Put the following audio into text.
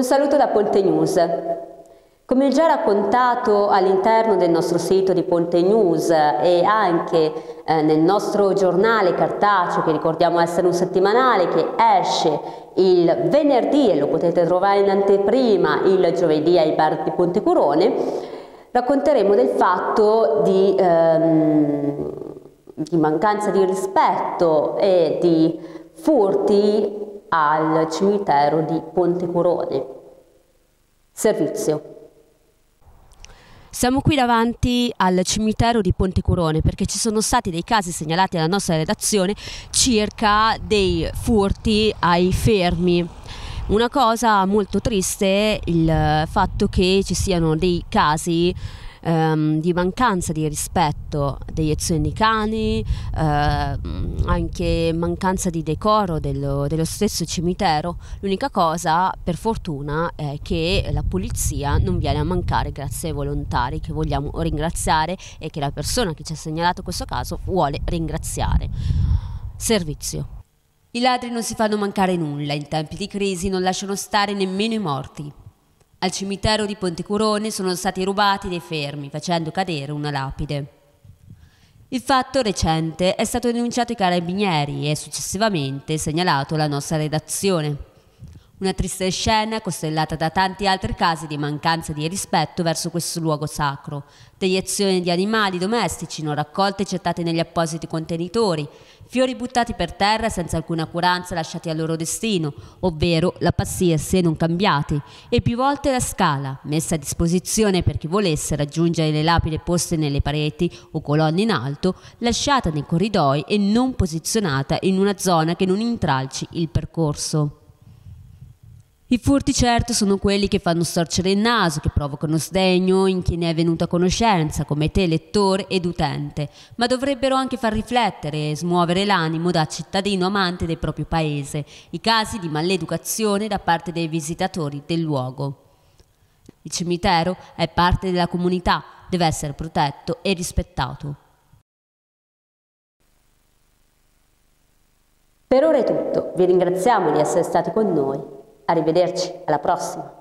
Un saluto da Ponte News. Come già raccontato all'interno del nostro sito di Ponte News e anche nel nostro giornale cartaceo, che ricordiamo essere un settimanale che esce il venerdì e lo potete trovare in anteprima il giovedì ai bar di Ponte Curone, racconteremo del fatto di mancanza di rispetto e di furti al cimitero di Ponte Curone. Servizio. Siamo qui davanti al cimitero di Ponte Curone perché ci sono stati dei casi segnalati alla nostra redazione circa dei furti ai fermi. Una cosa molto triste è il fatto che ci siano dei casi di mancanza di rispetto degli azioni cani, anche mancanza di decoro dello stesso cimitero. L'unica cosa, per fortuna, è che la polizia non viene a mancare grazie ai volontari, che vogliamo ringraziare e che la persona che ci ha segnalato questo caso vuole ringraziare. Servizio. I ladri non si fanno mancare nulla, in tempi di crisi non lasciano stare nemmeno i morti. Al cimitero di Ponte Curone sono stati rubati dei fermi, facendo cadere una lapide. Il fatto recente è stato denunciato ai carabinieri e successivamente segnalato alla nostra redazione. Una triste scena costellata da tanti altri casi di mancanza di rispetto verso questo luogo sacro, deiezioni di animali domestici non raccolte e gettate negli appositi contenitori, fiori buttati per terra senza alcuna curanza lasciati al loro destino, ovvero la pazzia non cambiati, e più volte la scala, messa a disposizione per chi volesse raggiungere le lapidi poste nelle pareti o colonne in alto, lasciata nei corridoi e non posizionata in una zona che non intralci il percorso. I furti certo sono quelli che fanno storcere il naso, che provocano sdegno in chi ne è venuto a conoscenza, come te lettore ed utente, ma dovrebbero anche far riflettere e smuovere l'animo da cittadino amante del proprio paese, i casi di maleducazione da parte dei visitatori del luogo. Il cimitero è parte della comunità, deve essere protetto e rispettato. Per ora è tutto, vi ringraziamo di essere stati con noi. Arrivederci, alla prossima!